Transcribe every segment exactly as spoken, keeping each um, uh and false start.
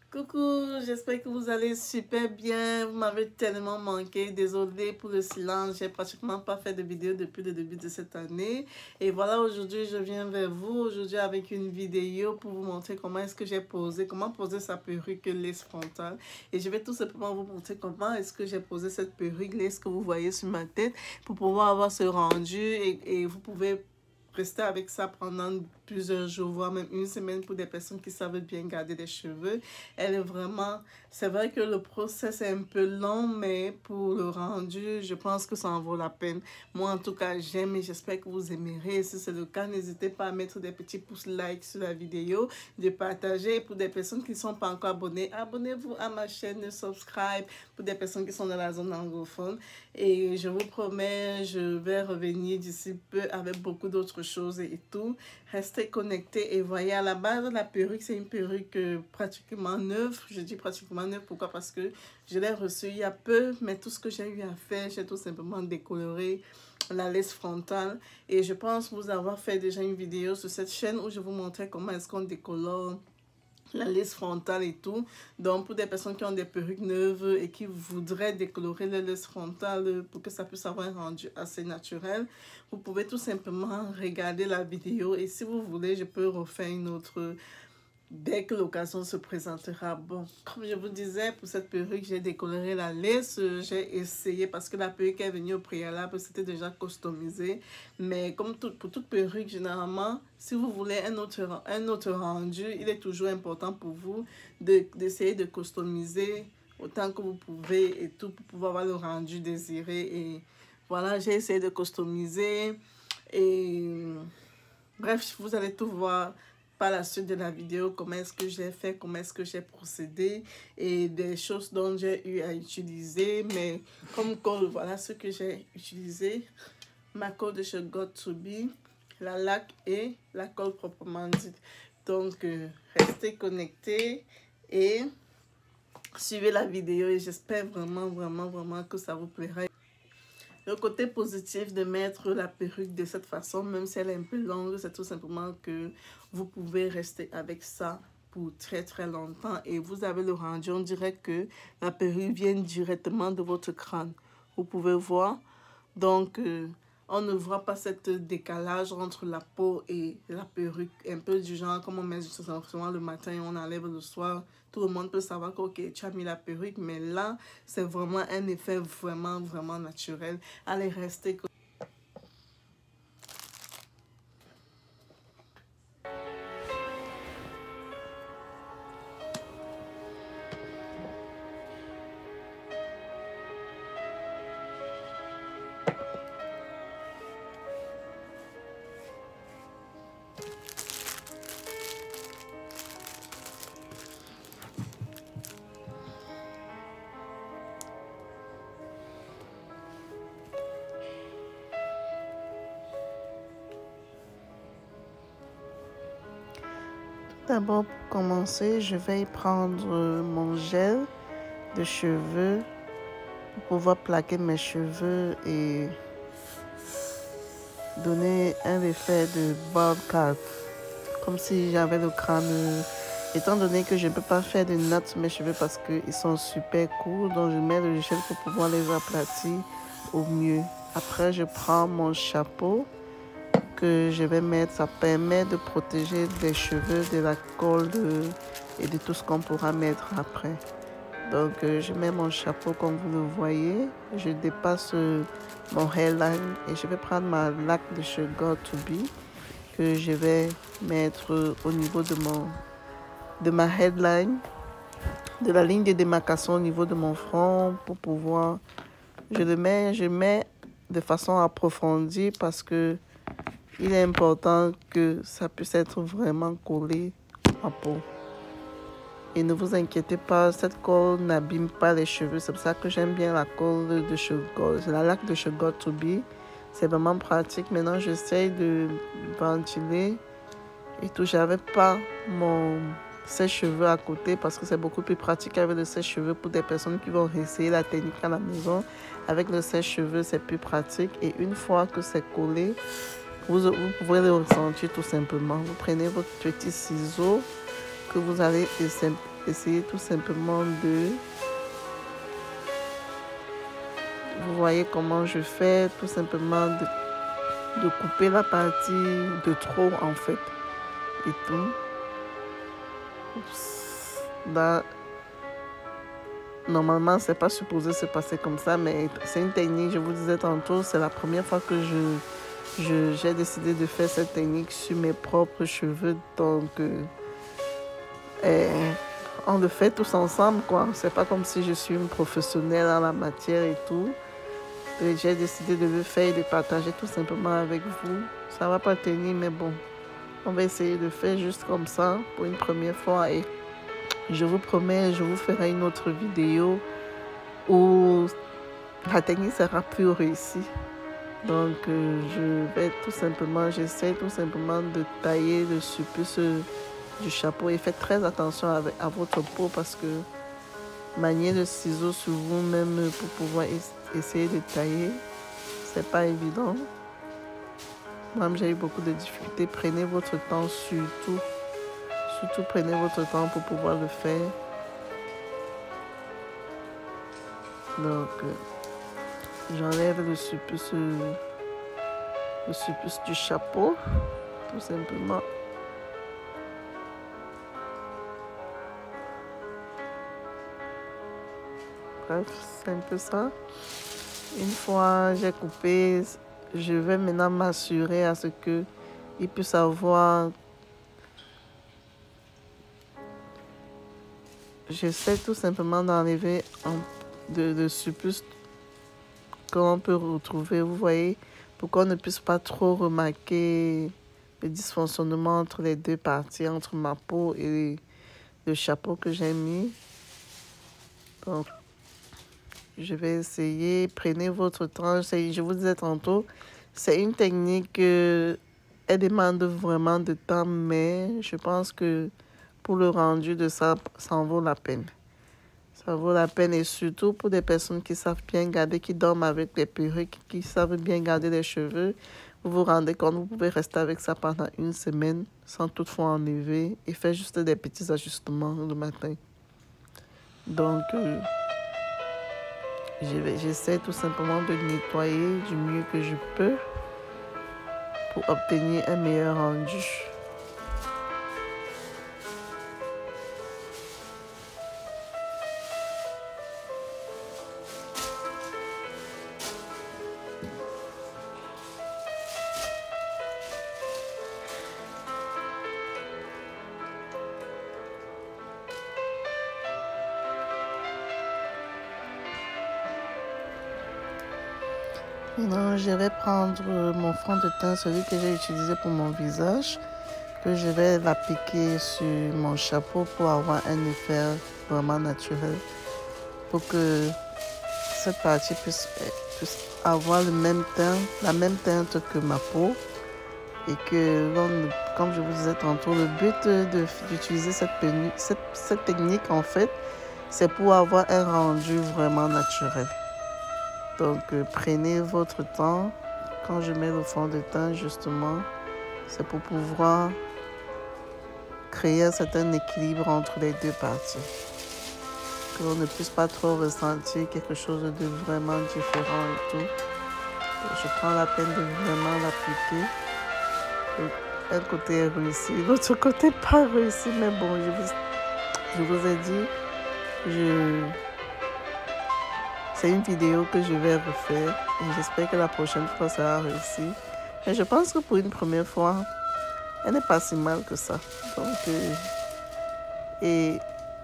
Coucou, j'espère que vous allez super bien. Vous m'avez tellement manqué. Désolée pour le silence. J'ai pratiquement pas fait de vidéo depuis le début de cette année. Et voilà, aujourd'hui, je viens vers vous. Aujourd'hui, avec une vidéo pour vous montrer comment est-ce que j'ai posé, comment poser sa perruque lace frontale. Et je vais tout simplement vous montrer comment est-ce que j'ai posé cette perruque lace que vous voyez sur ma tête pour pouvoir avoir ce rendu. Et, et vous pouvez rester avec ça pendant plusieurs jours, voire même une semaine pour des personnes qui savent bien garder les cheveux. Elle est vraiment... C'est vrai que le process est un peu long, mais pour le rendu, je pense que ça en vaut la peine. Moi, en tout cas, j'aime et j'espère que vous aimerez. Si c'est le cas, n'hésitez pas à mettre des petits pouces like sur la vidéo, de partager. Pour des personnes qui ne sont pas encore abonnées, abonnez-vous à ma chaîne, subscribe. Pour des personnes qui sont dans la zone anglophone. Et je vous promets, je vais revenir d'ici peu avec beaucoup d'autres choses et tout. Restez connectés et voyez, à la base, la perruque, c'est une perruque euh, pratiquement neuve. Je dis pratiquement neuve, pourquoi? Parce que je l'ai reçue il y a peu, mais tout ce que j'ai eu à faire, j'ai tout simplement décoloré la lace frontale. Et je pense vous avoir fait déjà une vidéo sur cette chaîne où je vous montrais comment est-ce qu'on décolore la lace frontale et tout. Donc pour des personnes qui ont des perruques neuves et qui voudraient décolorer la lace frontale pour que ça puisse avoir un rendu assez naturel, vous pouvez tout simplement regarder la vidéo. Et si vous voulez, je peux refaire une autre dès que l'occasion se présentera. Bon, comme je vous disais, pour cette perruque, j'ai décoloré la lace. J'ai essayé parce que la perruque est venue au préalable, c'était déjà customisé. Mais comme tout, pour toute perruque, généralement, si vous voulez un autre, un autre rendu, il est toujours important pour vous d'essayer de, de customiser autant que vous pouvez et tout pour pouvoir avoir le rendu désiré. Et voilà, j'ai essayé de customiser. Et bref, vous allez tout voir par la suite de la vidéo, comment est-ce que j'ai fait, comment est-ce que j'ai procédé et des choses dont j'ai eu à utiliser. Mais comme colle, voilà ce que j'ai utilisé. Ma colle de chez Got to Be, la laque et la colle proprement dite. Donc, euh, restez connectés et suivez la vidéo et j'espère vraiment, vraiment, vraiment que ça vous plaira. Le côté positif de mettre la perruque de cette façon, même si elle est un peu longue, c'est tout simplement que vous pouvez rester avec ça pour très très longtemps. Et vous avez le rendu, on dirait que la perruque vient directement de votre crâne. Vous pouvez voir. Donc, euh, on ne voit pas cette décalage entre la peau et la perruque. Un peu du genre, comme on met souvent le matin et on enlève le soir. Tout le monde peut savoir que okay, tu as mis la perruque, mais là, c'est vraiment un effet vraiment, vraiment naturel. Allez, restez. D'abord, pour commencer, je vais prendre mon gel de cheveux pour pouvoir plaquer mes cheveux et donner un effet de bob cut, comme si j'avais le crâne. Étant donné que je ne peux pas faire de nattes sur mes cheveux parce qu'ils sont super courts, donc je mets le gel pour pouvoir les aplatir au mieux. Après, je prends mon chapeau que je vais mettre. Ça permet de protéger les cheveux de la colle de, et de tout ce qu'on pourra mettre après. Donc euh, je mets mon chapeau comme vous le voyez. Je dépasse euh, mon hairline et je vais prendre ma laque de chez Got to Be que je vais mettre euh, au niveau de mon de ma headline, de la ligne de démarcation au niveau de mon front pour pouvoir. Je le mets, je mets de façon approfondie parce que il est important que ça puisse être vraiment collé à peau. Et ne vous inquiétez pas, cette colle n'abîme pas les cheveux. C'est pour ça que j'aime bien la colle de chez Got. La laque de chez Got to Be. C'est vraiment pratique. Maintenant, j'essaye de ventiler et tout. J'avais pas mon sèche-cheveux à côté parce que c'est beaucoup plus pratique avec le sèche-cheveux pour des personnes qui vont essayer la technique à la maison. Avec le sèche-cheveux, c'est plus pratique. Et une fois que c'est collé, Vous, vous pouvez le ressentir tout simplement. Vous prenez votre petit ciseau que vous allez essayer tout simplement de... Vous voyez comment je fais, tout simplement de, de couper la partie de trop en fait. Et tout. Oups. Là, normalement, c'est pas supposé se passer comme ça, mais c'est une technique, je vous disais tantôt, c'est la première fois que je, je, j'ai décidé de faire cette technique sur mes propres cheveux. Donc, euh, et on le fait tous ensemble, quoi. C'est pas comme si je suis une professionnelle en la matière et tout. Et j'ai décidé de le faire et de partager tout simplement avec vous. Ça va pas tenir, mais bon. On va essayer de faire juste comme ça pour une première fois. Et je vous promets, je vous ferai une autre vidéo où la technique sera plus réussie. Donc, euh, je vais tout simplement, j'essaie tout simplement de tailler le supplice du chapeau. Et faites très attention avec, à votre peau parce que manier le ciseau sur vous-même pour pouvoir essayer de tailler, c'est pas évident. Moi, j'ai eu beaucoup de difficultés. Prenez votre temps surtout. Surtout, prenez votre temps pour pouvoir le faire. Donc, euh, j'enlève le supplice, le supplice du chapeau, tout simplement. Bref, c'est un peu ça. Une fois j'ai coupé, je vais maintenant m'assurer à ce que il puisse avoir... J'essaie tout simplement d'enlever de, de supplice qu'on peut retrouver, vous voyez, pour qu'on ne puisse pas trop remarquer le dysfonctionnement entre les deux parties, entre ma peau et le chapeau que j'ai mis. Donc, je vais essayer. Prenez votre temps. Je vous disais tantôt, c'est une technique, euh, elle demande vraiment de temps, mais je pense que pour le rendu de ça, ça en vaut la peine. Ça vaut la peine et surtout pour des personnes qui savent bien garder, qui dorment avec des perruques, qui savent bien garder les cheveux. Vous vous rendez compte, vous pouvez rester avec ça pendant une semaine sans toutefois enlever et faire juste des petits ajustements le matin. Donc, euh, j'essaie tout simplement de nettoyer du mieux que je peux pour obtenir un meilleur rendu. Maintenant, je vais prendre mon fond de teint, celui que j'ai utilisé pour mon visage, que je vais l'appliquer sur mon chapeau pour avoir un effet vraiment naturel, pour que cette partie puisse, puisse avoir le même teint, la même teinte que ma peau, et que, comme je vous disais tantôt, le but d'utiliser cette, cette, cette technique, en fait, c'est pour avoir un rendu vraiment naturel. Donc, euh, prenez votre temps. Quand je mets le fond de teint, justement, c'est pour pouvoir créer un certain équilibre entre les deux parties. Que l'on ne puisse pas trop ressentir quelque chose de vraiment différent et tout. Donc, je prends la peine de vraiment l'appliquer. Un côté est réussi, l'autre côté pas réussi. Mais bon, je vous, je vous ai dit, je... c'est une vidéo que je vais refaire et j'espère que la prochaine fois ça a réussi. Mais je pense que pour une première fois, elle n'est pas si mal que ça. Donc, euh, et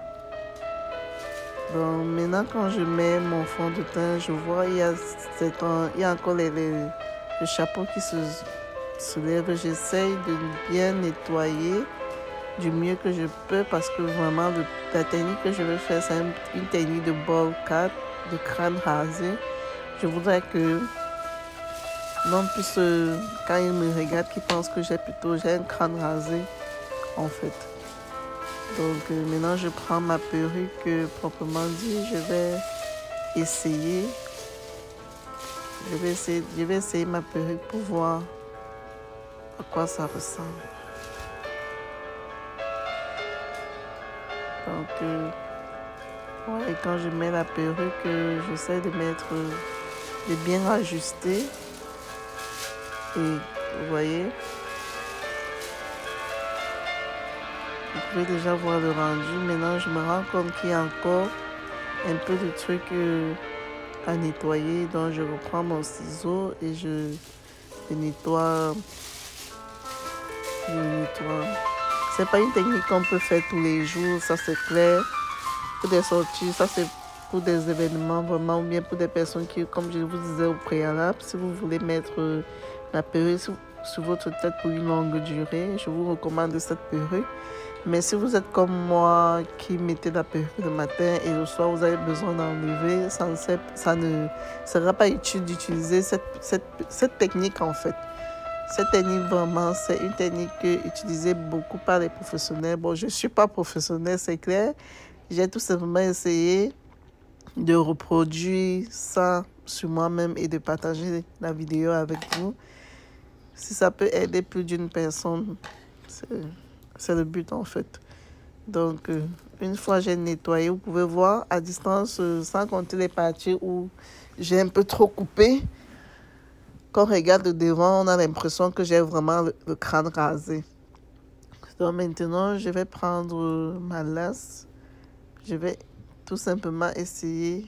bon, maintenant quand je mets mon fond de teint, je vois il y a, un, il y a encore les, les, le chapeau qui se soulève. J'essaye de bien nettoyer du mieux que je peux parce que vraiment le, la technique que je vais faire, c'est une, une technique de bowl cut, de crâne rasé. Je voudrais que l'on puisse, euh, quand il me regarde, qu'il pense que j'ai plutôt j'ai un crâne rasé en fait. Donc euh, maintenant je prends ma perruque euh, proprement dit, je vais essayer je vais essayer je vais essayer ma perruque pour voir à quoi ça ressemble. Donc, euh, ouais, et quand je mets la perruque, euh, j'essaie de mettre, euh, de bien ajuster. Et vous voyez, vous pouvez déjà voir le rendu. Maintenant, je me rends compte qu'il y a encore un peu de trucs euh, à nettoyer. Donc, je reprends mon ciseau et je, je nettoie. Je nettoie. C'est pas une technique qu'on peut faire tous les jours, ça c'est clair. Pour des sorties, ça c'est pour des événements vraiment, ou bien pour des personnes qui, comme je vous disais au préalable, si vous voulez mettre euh, la perruque sur, sur votre tête pour une longue durée, je vous recommande cette perruque. Mais si vous êtes comme moi qui mettez la perruque le matin et le soir vous avez besoin d'enlever, ça ne, sert, ça ne sera pas utile d'utiliser cette, cette, cette technique en fait. Cette technique vraiment, c'est une technique utilisée beaucoup par les professionnels. Bon, je ne suis pas professionnelle, c'est clair. J'ai tout simplement essayé de reproduire ça sur moi-même et de partager la vidéo avec vous. Si ça peut aider plus d'une personne, c'est le but en fait. Donc, euh, une fois j'ai nettoyé, vous pouvez voir à distance, euh, sans compter les parties où j'ai un peu trop coupé. Quand on regarde de devant, on a l'impression que j'ai vraiment le, le crâne rasé. Donc maintenant, je vais prendre ma lace. Je vais tout simplement essayer.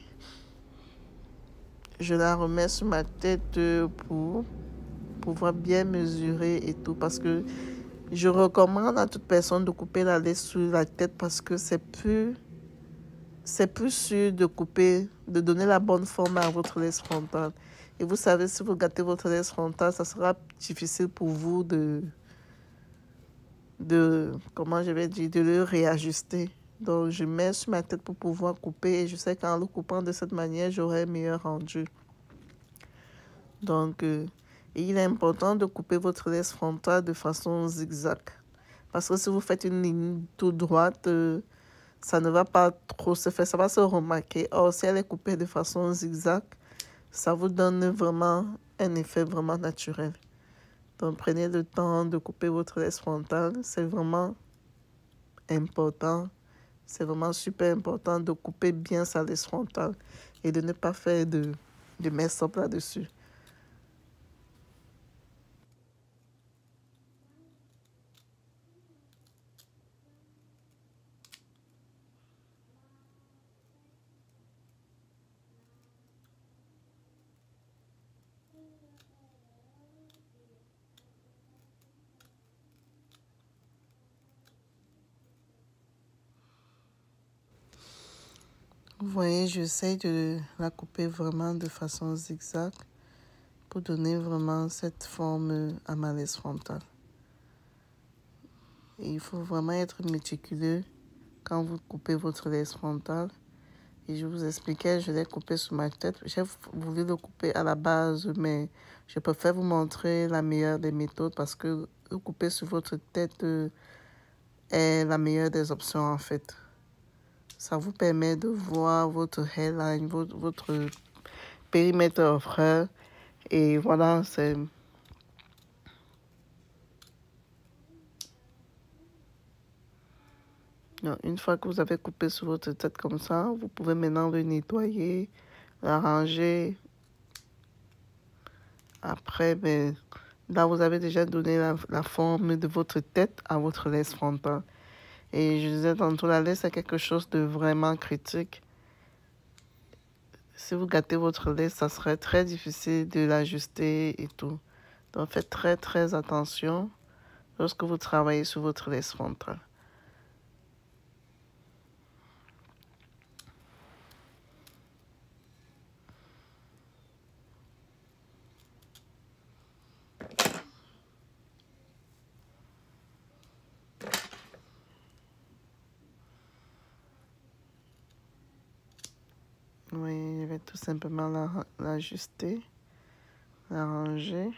Je la remets sur ma tête pour pouvoir bien mesurer et tout. Parce que je recommande à toute personne de couper la laisse sur la tête parce que c'est plus, c'est plus sûr de couper, de donner la bonne forme à votre laisse frontale. Et vous savez, si vous gâtez votre laisse frontale, ça sera difficile pour vous de, de, comment je vais dire, de le réajuster. Donc, je mets sur ma tête pour pouvoir couper. Et je sais qu'en le coupant de cette manière, j'aurai un meilleur rendu. Donc, euh, il est important de couper votre laisse frontale de façon zigzag. Parce que si vous faites une ligne toute droite, euh, ça ne va pas trop se faire, ça va se remarquer. Or, si elle est coupée de façon zigzag, ça vous donne vraiment un effet vraiment naturel. Donc, prenez le temps de couper votre laisse frontale. C'est vraiment important. C'est vraiment super important de couper bien sa laisse frontale et de ne pas faire de, de mess-up là-dessus. Vous voyez, j'essaie de la couper vraiment de façon zigzag pour donner vraiment cette forme à ma laisse frontale. Et il faut vraiment être méticuleux quand vous coupez votre laisse frontale. Et je vous expliquais, je l'ai coupé sur ma tête. J'ai voulu le couper à la base, mais je préfère vous montrer la meilleure des méthodes parce que le couper sur votre tête est la meilleure des options en fait. Ça vous permet de voir votre hairline, votre, votre périmètre of hair. Et voilà, c'est... Donc, une fois que vous avez coupé sur votre tête comme ça, vous pouvez maintenant le nettoyer, l'arranger. Après, ben, là, vous avez déjà donné la, la forme de votre tête à votre laisse frontale. Et je disais tantôt, la laisse est quelque chose de vraiment critique. Si vous gâtez votre laisse, ça serait très difficile de l'ajuster et tout. Donc, faites très, très attention lorsque vous travaillez sur votre laisse frontale. Oui, je vais tout simplement l'ajuster, l'arranger.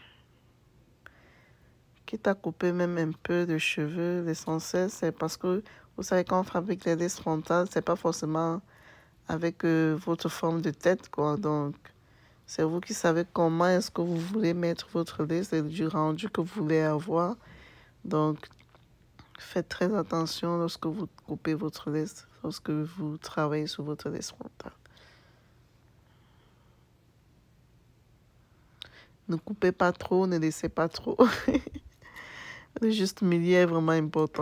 Quitte à couper même un peu de cheveux, l'essentiel, c'est parce que vous savez, quand on fabrique les laisses frontales, c'est pas forcément avec euh, votre forme de tête, quoi. Donc, c'est vous qui savez comment est-ce que vous voulez mettre votre laisse et du rendu que vous voulez avoir. Donc, faites très attention lorsque vous coupez votre laisse. lorsque vous travaillez sur votre laisse frontale. Ne coupez pas trop, ne laissez pas trop. Le juste milieu est vraiment important.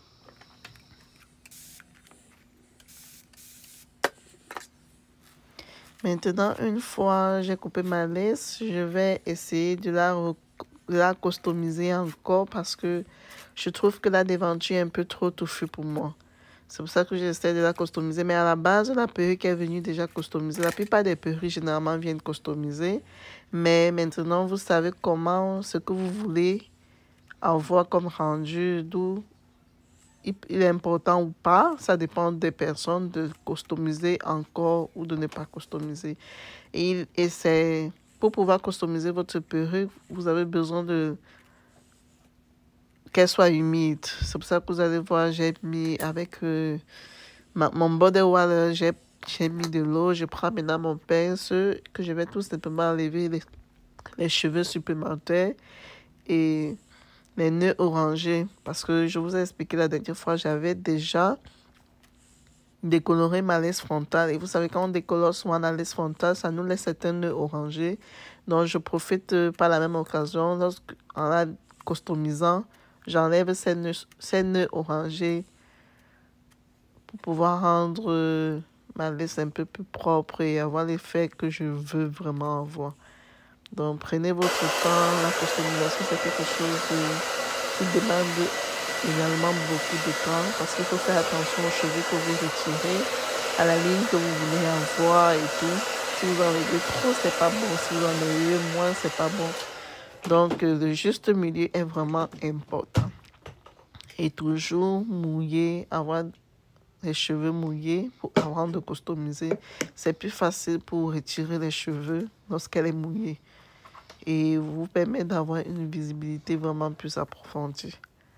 Maintenant, une fois j'ai coupé ma laisse, je vais essayer de la, de la customiser encore parce que je trouve que la devanture est un peu trop touffue pour moi. C'est pour ça que j'essaie de la customiser. Mais à la base, la perruque est venue déjà customisée. La plupart des perruques, généralement, viennent customiser. Mais maintenant, vous savez comment, ce que vous voulez avoir comme rendu, d'où il est important ou pas. Ça dépend des personnes de customiser encore ou de ne pas customiser. Et, et c'est pour pouvoir customiser votre perruque, vous avez besoin de qu'elle soit humide. C'est pour ça que vous allez voir, j'ai mis avec euh, ma, mon body water, j'ai j'ai mis de l'eau. Je prends maintenant mon pince que je vais tout simplement enlever les, les cheveux supplémentaires et les nœuds orangés. Parce que je vous ai expliqué la dernière fois, j'avais déjà décoloré ma laisse frontale. Et vous savez, quand on décolore souvent la laisse frontale, ça nous laisse certains nœuds orangés. Donc, je profite euh, par la même occasion, lorsque, en la customisant, j'enlève ces nœuds, ces nœuds orangés pour pouvoir rendre euh, ma laisse un peu plus propre et avoir l'effet que je veux vraiment avoir. Donc, prenez votre temps. La customisation, c'est quelque chose euh, qui demande également beaucoup de temps parce qu'il faut faire attention aux cheveux que vous retirez, à la ligne que vous voulez avoir et tout. Si vous enlevez trop, c'est pas bon. Si vous enlevez moins, c'est pas bon. Donc, euh, le juste milieu est vraiment important. Et toujours mouiller, avoir les cheveux mouillés pour avant de customiser. C'est plus facile pour retirer les cheveux lorsqu'elle est mouillée. Et vous permet d'avoir une visibilité vraiment plus approfondie.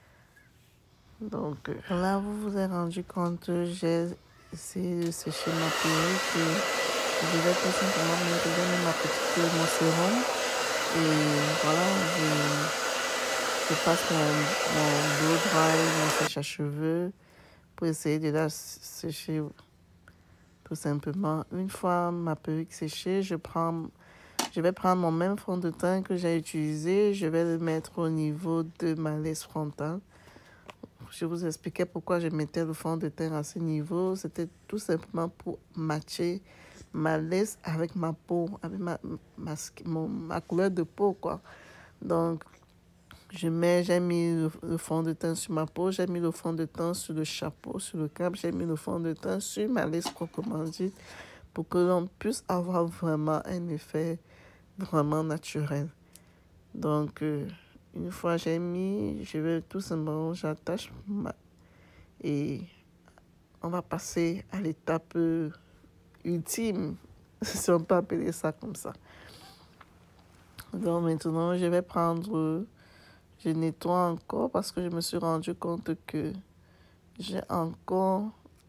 Donc, euh, là, vous vous êtes rendu compte que j'ai essayé de sécher ma perruque. Je vais tout simplement me donner ma petite mon sérum. Et voilà, je, je passe mon, mon blow dry, mon sèche à cheveux pour essayer de la sécher tout simplement. Une fois ma perruque séchée, je prends, je vais prendre mon même fond de teint que j'ai utilisé. Je vais le mettre au niveau de ma laisse frontale. Je vous expliquais pourquoi je mettais le fond de teint à ce niveau. C'était tout simplement pour matcher ma laisse avec ma peau, avec ma, ma, mon, ma couleur de peau, quoi. Donc, je mets, j'ai mis le, le fond de teint sur ma peau, j'ai mis le fond de teint sur le chapeau, sur le cap, j'ai mis le fond de teint sur ma laisse proprement dite pour que l'on puisse avoir vraiment un effet vraiment naturel. Donc, euh, une fois j'ai mis, je vais tout simplement, j'attache ma... et on va passer à l'étape euh, ultime, si on peut appeler ça comme ça. Donc maintenant, je vais prendre, je nettoie encore parce que je me suis rendu compte que j'ai encore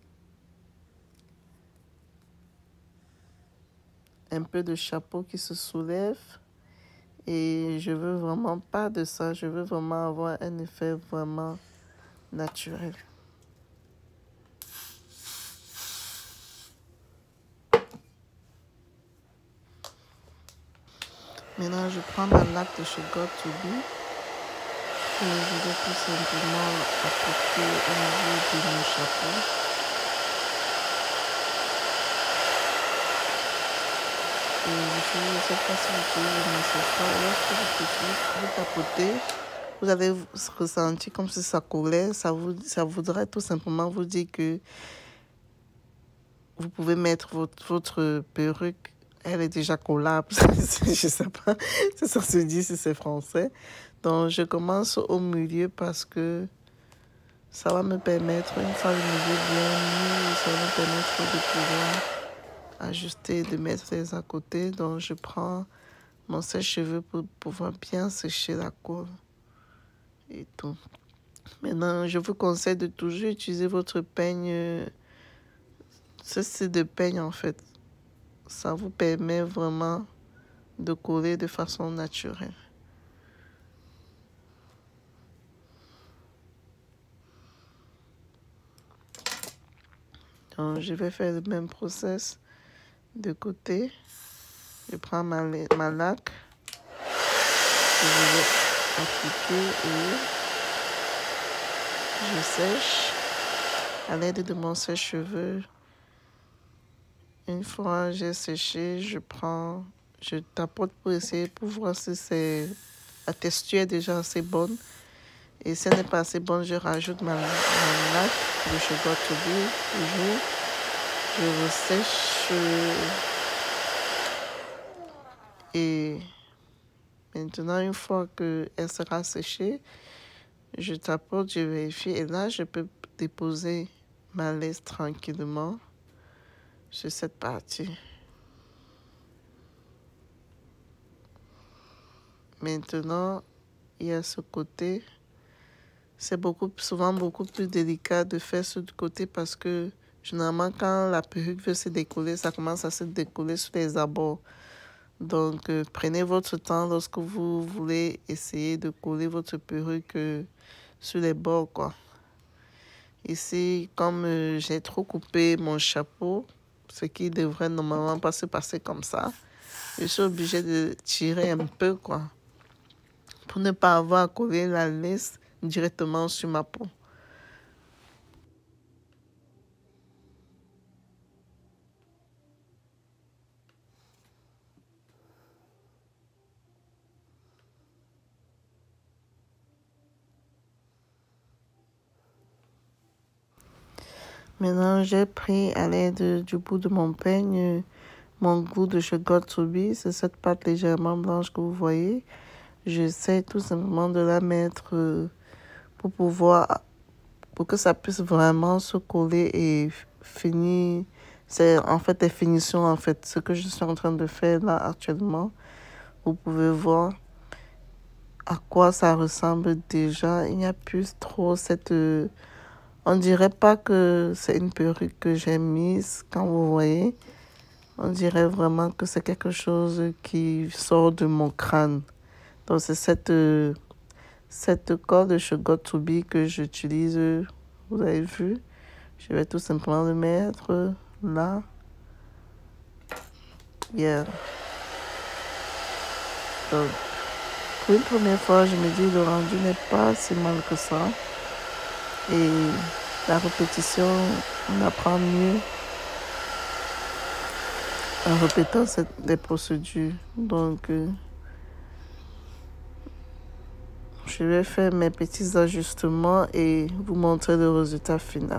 un peu de chapeau qui se soulève. Et je veux vraiment pas de ça. Je veux vraiment avoir un effet vraiment naturel. Maintenant, je prends ma laque de chez Got to Be. Et je vais tout simplement appliquer au niveau de mon chapeau. Et je ne sais pas si vous pouvez le mettre pas. Lorsque vous, vous tapotez, vous allez ressentir comme si ça collait. Ça, vous, ça voudrait tout simplement vous dire que vous pouvez mettre votre, votre perruque. Elle est déjà collable. Je ne sais pas si ça se dit, si c'est français. Donc, je commence au milieu parce que ça va me permettre, une fois le milieu bien mis, ça va me permettre de pouvoir ajuster, de mettre les à côté. Donc, je prends mon sèche-cheveux pour pouvoir bien sécher la colle et tout. Maintenant, je vous conseille de toujours utiliser votre peigne. Ce style de peigne, en fait, ça vous permet vraiment de coller de façon naturelle. Donc, je vais faire le même process de côté. Je prends ma, ma laque. Que je vais appliquer et je sèche à l'aide de mon sèche-cheveux. Une fois j'ai séché, je prends, je tapote pour essayer pour voir si c'est la texture est déjà assez bonne. Et si elle n'est pas assez bonne, je rajoute ma, ma laque de chez Got to Be. Toujours, je ressèche et maintenant une fois qu'elle sera séchée, je tapote, je vérifie et là je peux déposer ma laisse tranquillement sur cette partie. Maintenant, il y a ce côté. C'est beaucoup, souvent beaucoup plus délicat de faire ce côté parce que généralement quand la perruque veut se décoller, ça commence à se décoller sur les abords. Donc euh, prenez votre temps lorsque vous voulez essayer de coller votre perruque euh, sur les bords, quoi. Ici, comme euh, j'ai trop coupé mon chapeau, ce qui devrait normalement pas se passer comme ça, je suis obligée de tirer un peu, quoi, pour ne pas avoir à coller la laisse directement sur ma peau. Maintenant, j'ai pris à l'aide du bout de mon peigne mon goût de chez Got to Be. C'est cette pâte légèrement blanche que vous voyez. J'essaie tout simplement de la mettre pour pouvoir, pour que ça puisse vraiment se coller et finir. C'est en fait des finitions, en fait, ce que je suis en train de faire là actuellement. Vous pouvez voir à quoi ça ressemble déjà. Il n'y a plus trop cette... On dirait pas que c'est une perruque que j'ai mise quand vous voyez. On dirait vraiment que c'est quelque chose qui sort de mon crâne. Donc c'est cette, cette corde de chez Got to Be que j'utilise. Vous avez vu? Je vais tout simplement le mettre là. Yeah. Donc, pour une première fois, je me dis le rendu n'est pas si mal que ça. Et la répétition, on apprend mieux en répétant cette, les procédures. Donc, euh, je vais faire mes petits ajustements et vous montrer le résultat final.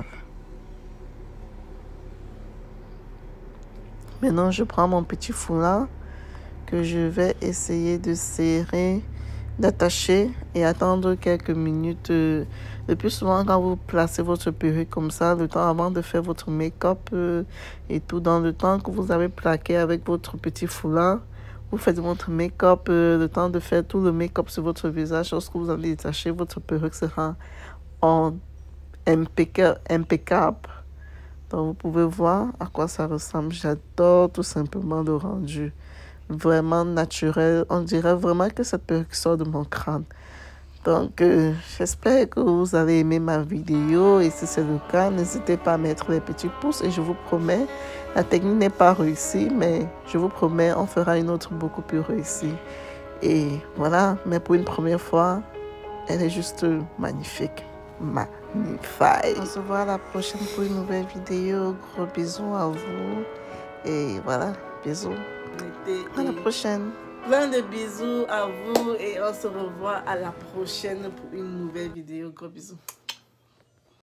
Maintenant, je prends mon petit foulard que je vais essayer de serrer, d'attacher et attendre quelques minutes. Le plus souvent, quand vous placez votre perruque comme ça, le temps avant de faire votre make-up et tout, dans le temps que vous avez plaqué avec votre petit foulard, vous faites votre make-up, le temps de faire tout le make-up sur votre visage. Lorsque vous allez détacher, votre perruque sera en impeccable. Donc, vous pouvez voir à quoi ça ressemble. J'adore tout simplement le rendu. Vraiment naturel. On dirait vraiment que cette perruque sort de mon crâne. Donc, euh, j'espère que vous avez aimé ma vidéo. Et si c'est le cas, n'hésitez pas à mettre les petits pouces. Et je vous promets, la technique n'est pas réussie, mais je vous promets, on fera une autre beaucoup plus réussie. Et voilà, mais pour une première fois, elle est juste magnifique. Magnifique. On se voit à la prochaine pour une nouvelle vidéo. Gros bisous à vous. Et voilà, bisous. À la prochaine. Plein de bisous à vous et on se revoit à la prochaine pour une nouvelle vidéo. Gros bisous.